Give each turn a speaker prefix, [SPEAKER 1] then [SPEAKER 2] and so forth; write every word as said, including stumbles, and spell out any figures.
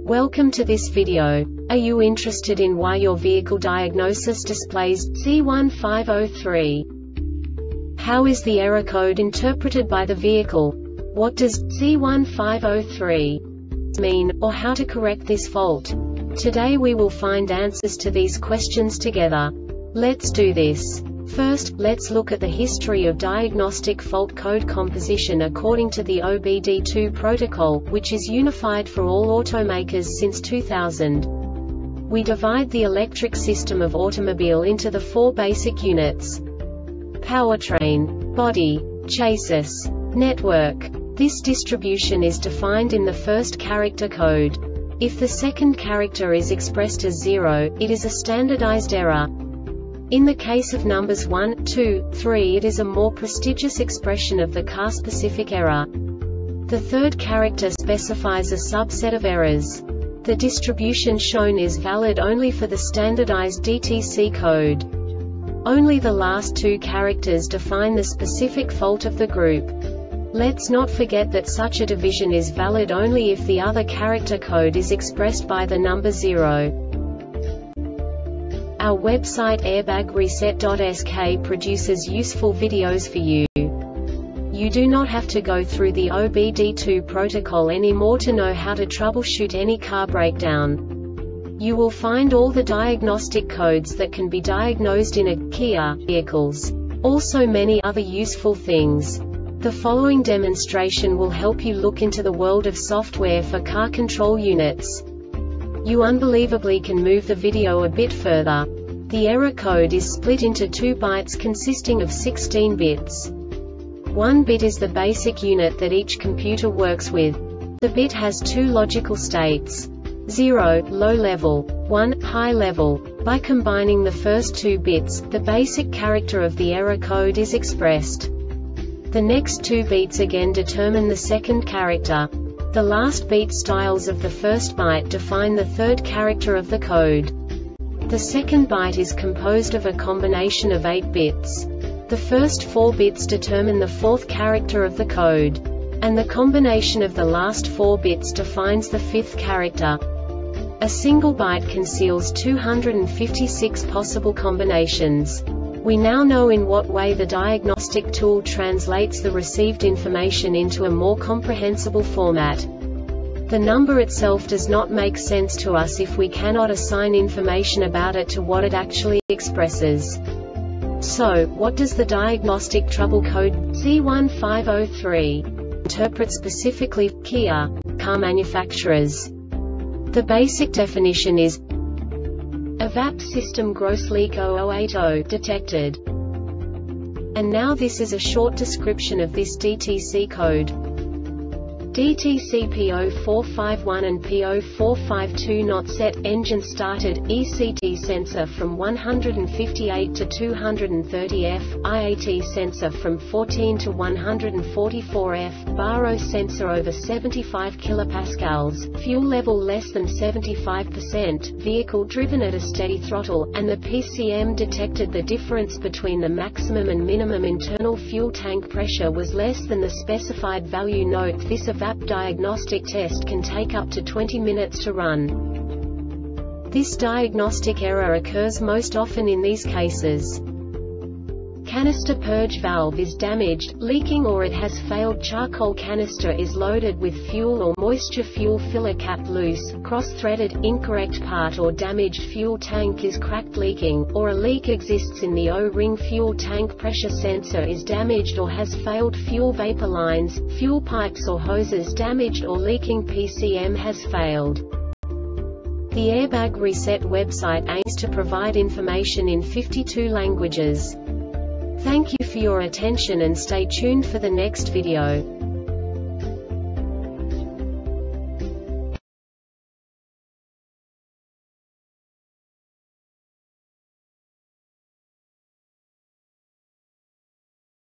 [SPEAKER 1] Welcome to this video. Are you interested in why your vehicle diagnosis displays C one five zero three? How is the error code interpreted by the vehicle? What does C one five zero three mean, or how to correct this fault? Today we will find answers to these questions together. Let's do this. First, let's look at the history of diagnostic fault code composition according to the O B D two protocol, which is unified for all automakers since two thousand. We divide the electric system of automobile into the four basic units: powertrain, body, chassis, network. This distribution is defined in the first character code. If the second character is expressed as zero, it is a standardized error. In the case of numbers one, two, three, it is a more prestigious expression of the car-specific error. The third character specifies a subset of errors. The distribution shown is valid only for the standardized D T C code. Only the last two characters define the specific fault of the group. Let's not forget that such a division is valid only if the other character code is expressed by the number zero. Our website airbag reset dot S K produces useful videos for you. You do not have to go through the O B D two protocol anymore to know how to troubleshoot any car breakdown. You will find all the diagnostic codes that can be diagnosed in a Kia vehicles. Also many other useful things. The following demonstration will help you look into the world of software for car control units. You unbelievably can move the video a bit further. The error code is split into two bytes consisting of sixteen bits. One bit is the basic unit that each computer works with. The bit has two logical states: zero, low level, one, high level. By combining the first two bits, the basic character of the error code is expressed. The next two beats again determine the second character. The last beat styles of the first byte define the third character of the code. The second byte is composed of a combination of eight bits. The first four bits determine the fourth character of the code. And the combination of the last four bits defines the fifth character. A single byte conceals two hundred fifty-six possible combinations. We now know in what way the diagnostic tool translates the received information into a more comprehensible format. The number itself does not make sense to us if we cannot assign information about it to what it actually expresses. So, what does the diagnostic trouble code C one five zero three interpret specifically for Kia car manufacturers? The basic definition is: a V A P system gross leak zero zero eight zero detected. And now this is a short description of this D T C code. D T C P zero four five one and P zero four five two not set, engine started, E C T sensor from one hundred fifty-eight to two hundred thirty F, I A T sensor from fourteen to one hundred forty-four F, baro sensor over seventy-five kilopascals, fuel level less than seventy-five percent, vehicle driven at a steady throttle, and the P C M detected the difference between the maximum and minimum internal fuel tank pressure was less than the specified value. Note, this V A P diagnostic test can take up to twenty minutes to run. This diagnostic error occurs most often in these cases: canister purge valve is damaged, leaking, or it has failed. Charcoal canister is loaded with fuel or moisture, fuel filler cap loose, cross-threaded, incorrect part, or damaged fuel tank is cracked, leaking, or a leak exists in the O-ring. Fuel tank pressure sensor is damaged or has failed. Fuel vapor lines, fuel pipes or hoses damaged or leaking. P C M has failed. The Airbag Reset website aims to provide information in fifty-two languages. Thank you for your attention and stay tuned for the next video.